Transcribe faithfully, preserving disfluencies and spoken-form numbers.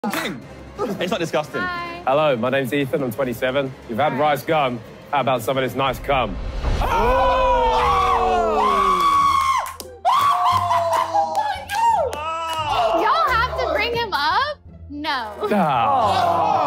King. It's not disgusting. Hi. Hello, my name's Ethan. I'm twenty-seven. You've had rice gum. How about some of this nice cum? Y'all have to bring him up? No. Ah.